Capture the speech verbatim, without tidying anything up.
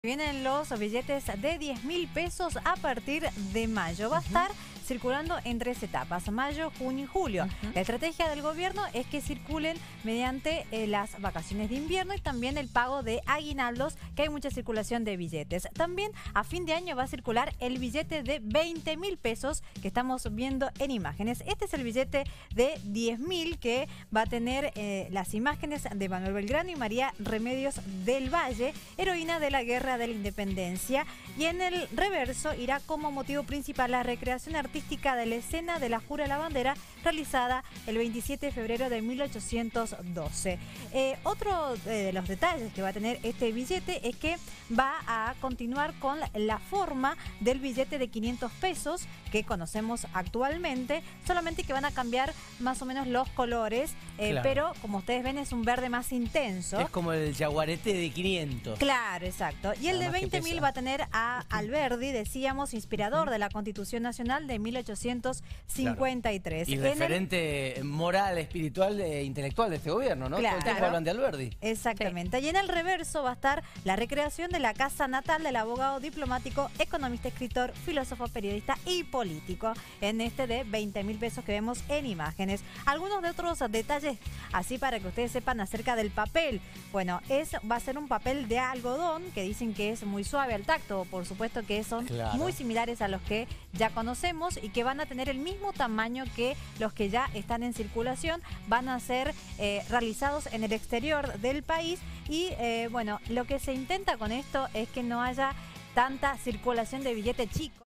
Vienen los billetes de diez mil pesos a partir de mayo. Va a estar circulando en tres etapas, mayo, junio y julio. Uh-huh. La estrategia del gobierno es que circulen mediante eh, las vacaciones de invierno y también el pago de aguinaldos, que hay mucha circulación de billetes. También a fin de año va a circular el billete de veinte mil pesos que estamos viendo en imágenes. Este es el billete de diez mil que va a tener eh, las imágenes de Manuel Belgrano y María Remedios del Valle, heroína de la Guerra de la Independencia, y en el reverso irá como motivo principal la recreación artística de la escena de la Jura de la Bandera realizada el veintisiete de febrero de mil ochocientos doce. Eh, otro de los detalles que va a tener este billete es que va a continuar con la forma del billete de quinientos pesos que conocemos actualmente, solamente que van a cambiar más o menos los colores, eh, claro. Pero como ustedes ven es un verde más intenso. Es como el yaguareté de quinientos. Claro, exacto. Y el de veinte mil va a tener a Alberdi, decíamos, inspirador de la Constitución Nacional de mil ochocientos cincuenta y tres. Claro. Y referente el... moral, espiritual e intelectual de este gobierno, ¿no? Claro. Todo el tiempo hablan de Alberdi. Exactamente. Sí. Y en el reverso va a estar la recreación de la casa natal del abogado diplomático, economista, escritor, filósofo, periodista y político, en este de veinte mil pesos que vemos en imágenes. Algunos de otros detalles, así para que ustedes sepan acerca del papel. Bueno, es, va a ser un papel de algodón que dicen que es muy suave al tacto, por supuesto que son claro. muy similares a los que ya conocemos y que van a tener el mismo tamaño que los que ya están en circulación. Van a ser eh, realizados en el exterior del país y eh, bueno, lo que se intenta con esto es que no haya tanta circulación de billete chico.